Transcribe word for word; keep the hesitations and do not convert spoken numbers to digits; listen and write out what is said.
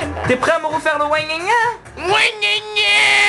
T'es prêt à me refaire le ougnagna? OugnagnaaaAAA.